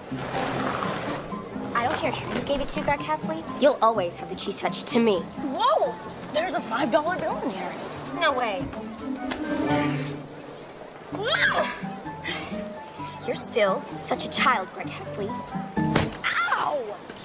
I don't care who you gave it to, Greg Heffley. You'll always have the cheese touch to me. Whoa! There's a $5 bill in here. No way. You're still such a child, Greg Heffley. Ow!